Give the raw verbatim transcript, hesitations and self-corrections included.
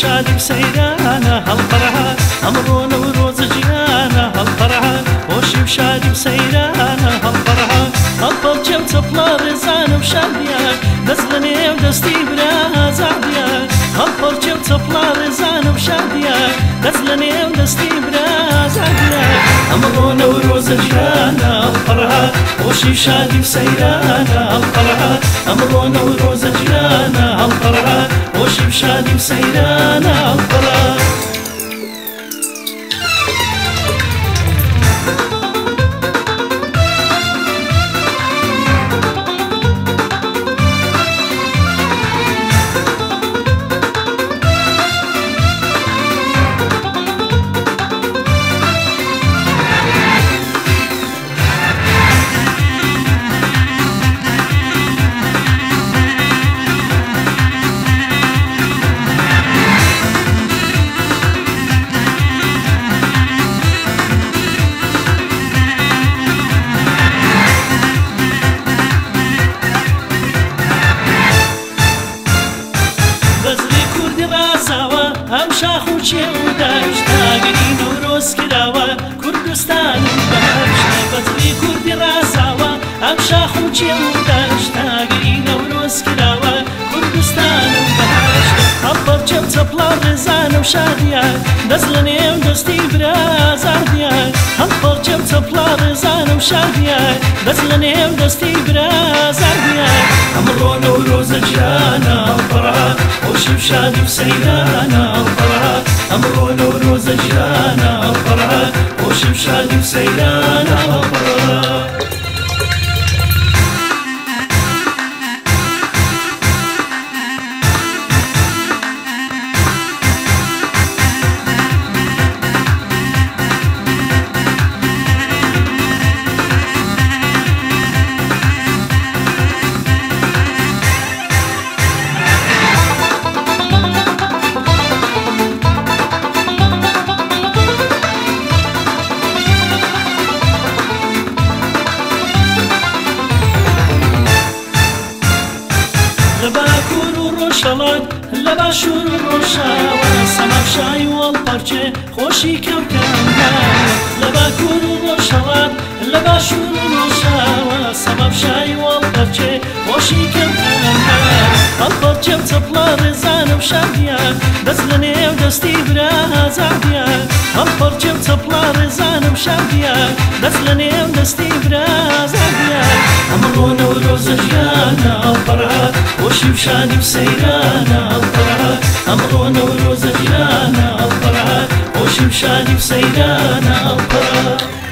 شادی سەیرانە هەڵقەرها ئەمڕۆ نەورۆز گیانە هەڵقەرها خۆشی و شادی و سەیرانە هەڵقەرها هەڵپەڵچێ و چەپڵە ڕێزانە و شادیان دەست لە نێو دەستی برا ئازادیان هەڵپەڵچێ و چەپڵە ڕێزانە و شادیان دەست لە نێو دەستی برا ئازادیان ئەمڕۆ نەورۆزە گیانە هەڵقەرها خۆشی و شادی و سەیرانە هەڵقەرها ئەمڕۆ نەورۆزە گیانە هەڵقەرها خۆشی و شادی و سەیرانە هەڵقەرها ئەم شاخ و چێ و داشتاگەری نەورۆز کراوە کوردستان و بەهەشتە بەزری کوردی ڕازاوە ئەم شاخ و چێ و داشتاگەری نەورۆز کراوە کوردستان و بەهەشتە هەڵپەڵچێ و چەپڵە ڕێزانە و شادیان دەست لە نێو دەستی برا ئازادیان هەڵپەڵچێ و چەپڵە ڕێزانە و شادیان دەست لە نێو دەستی برا ئازادیان ئەمڕۆ نەورۆزە گیانە هەڵقەرها خۆشی و شادی و سەیرانە هەڵقەرها ئەمڕۆ نەورۆزە گیانە هەڵقەرها خۆشی و شادی و سەیرانە هەڵقەرها لباكور وروشلات لباشور وروشاوة سمافشاي والبرجة خوشي كوكبنا لباكور وروشلات لباشور وروشاوة سمافشاي والبرجة خوشي كوكبنا البرجة بتطلع رزانة وشاديان دەست لە نێو دەستی برا ئازادیان البرجة بتطلع رزانة وشاديان دەست لە نێو دەستی برا ئازادیان ئەمڕۆ نەورۆزە گیانە هەڵقەرها خۆشی و شادی و سەیرانە هەڵقەرها ئەمڕۆ نەورۆزە گیانە هەڵقەرها خۆشی و شادی و سەیرانە هەڵقەرها